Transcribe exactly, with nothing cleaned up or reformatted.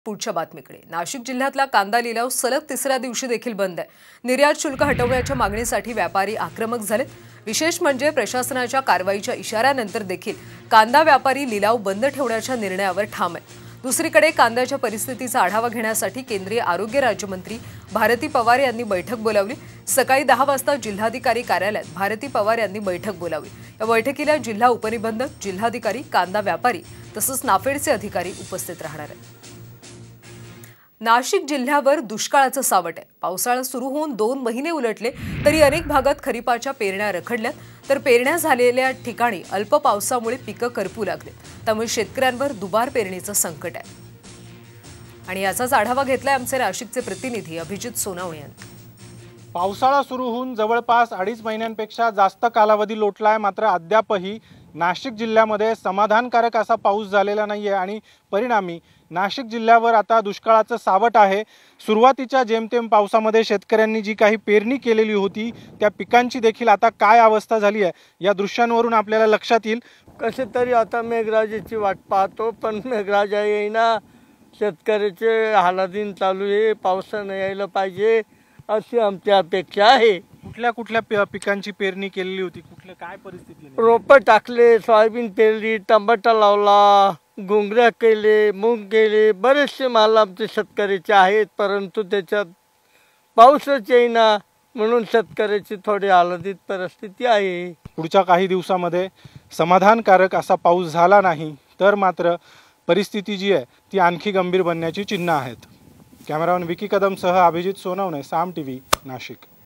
पुढच्या बातमीकडे नाशिक जिल्ह्यातला कांदा लिलाव सलग तिसऱ्या दिवशी देखील बंद आहे। निर्यात शुल्क हटवण्याच्या मागणीसाठी व्यापारी आक्रमक झालेत। विशेष म्हणजे प्रशासनाच्या कारवाईच्या इशाऱ्यानंतर देखील कांदा व्यापारी लिलाव बंद ठेवण्याच्या निर्णयावर ठाम आहेत। दुसरीकडे कांद्याच्या परिस्थितीचा आढावा घेण्यासाठी केंद्रीय आरोग्य राज्यमंत्री भारती पवार यांनी बैठक बोलावली। सकाळी दहा वाजता जिल्हाधिकारी कार्यालयात भारती पवार यांनी बैठक बोलावली। या बैठकीला जिल्हा उपनिबंधक, जिल्हाधिकारी, कांदा व्यापारी तसंच नाफेडचे अधिकारी उपस्थित राहणार आहेत। नाशिक जिल्ह्यावर दुष्काळाचं सावट आहे। पावसाळा सुरू होऊन दोन महिने उलटले तरी अनेक भागात खरीपाच्या पेरण्या रखडल्यात, तर पेरण्या झालेल्या ठिकाणी अल्प पावसामुळे पिकं करपू लागले। त्यामुळे शेतकऱ्यांवर दुबार पेरणीचं संकट आहे। आणि याचाच आढावा घेतलाय आमचे नाशिकचे प्रतिनिधी अभिजित सोनावणे यांनी। पावसाळा सुरू होऊन जवळपास अडीच महिन्यांपेक्षा जास्त कालावधी लोटलाय, मात्र अद्यापही नाशिक जिल्ह्यामध्ये समाधानकारक असा पाऊस झालेला नाहीये आणि परिणामी नाशिक जिल्ह्यावर आता दुष्काळाचं सावट आहे। सुरुवातीच्या जेमतेम पावसामध्ये शेतकऱ्यांनी जी काही पेरणी केलेली होती त्या पिकांची देखील आता काय अवस्था झाली आहे या दृश्यांवरून आपल्याला लक्षात येईल। कसे तरी आता मेघराजाची वाट पाहतो, पण मेघराजा येईना, शेतकऱ्याचे हालादीन चालू आहे, पावसानं यायला पाहिजे अशी आमची अपेक्षा आहे। कुठल्या कुठल्या पिकांची पेरणी केलेली होती, कुठल्या काय परिस्थिती? रोपं टाकले, सोयाबीन पेरली, टमाटा लावला, घोंगऱ्या केले, मूग केले, बरेचसे माल आमचे शेतकऱ्याचे आहेत, परंतु त्याच्यात पाऊसच येईना, म्हणून शेतकऱ्याची थोडी हालादीत परिस्थिती आहे। पुढच्या काही दिवसामध्ये समाधानकारक असा पाऊस झाला नाही तर मात्र परिस्थिती जी आहे ती आणखी गंभीर बनण्याची चिन्ह आहेत। कॅमेरामन विकी कदमसह अभिजित सोनवणे, साम टीव्ही, नाशिक।